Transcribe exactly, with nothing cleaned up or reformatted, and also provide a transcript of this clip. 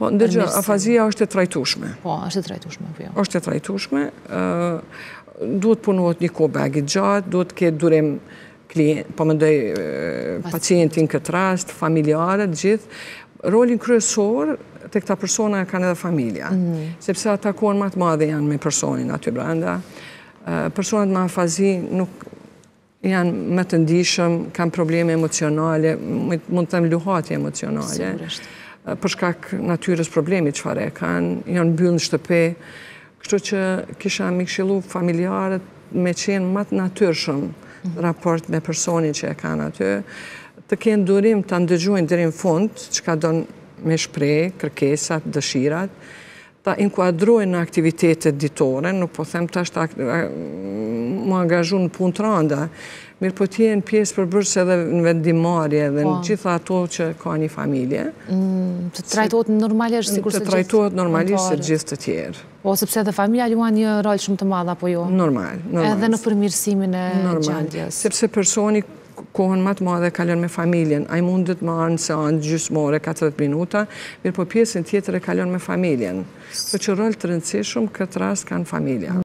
Po, ndërgjë, afazia është e trajtueshme. Po, është e trajtueshme, po jo. Është e trajtueshme, duhet punohet një kohë bagi gjatë, duhet ketë durim klient, po mendoj pacientin këtë rast, familjarët, gjithë. Rolin kryesor të këta persona kanë edhe familja, sepse ata kohën më të madhe janë me personin aty brenda. Personat me afazi nuk janë më të ndihshëm, kanë probleme emocionale, mund të them luhatje emocionale. Për shkak natyrës problemit çfarë e kanë, janë mbyllë në shtëpi, kështu që kisha më këshillu familjarët me qenë më të natyrshëm në raport me personin që e kanë aty, të kenë durim ta ndëgjojnë deri në fund çka don me shpreh, kërkesat, dëshirat, ta inkuadrojnë në aktivitetet ditore, nuk po them tash ta më angazhu në punë të rënda, mirë po t'jenë pjesë përbërëse edhe në vendimarrje dhe në gjitha ato që ka një familje. Të trajtohet normalisht sikur se gjithë. Të trajtohet normalisht se gjithë të tjerë. Po, sepse edhe familja luan një rol shumë të madh apo jo? Normal, normal. Edhe në përmirësimin e gjendjes. Sepse personi kohën më të madhe kalon me familjen, ai mundet më anë seancë gjysmore, katërdhjetë minuta, mirë po pjesën tjetër e kalon me familjen. Po që rol të rëndësishëm këtë rast kanë familja.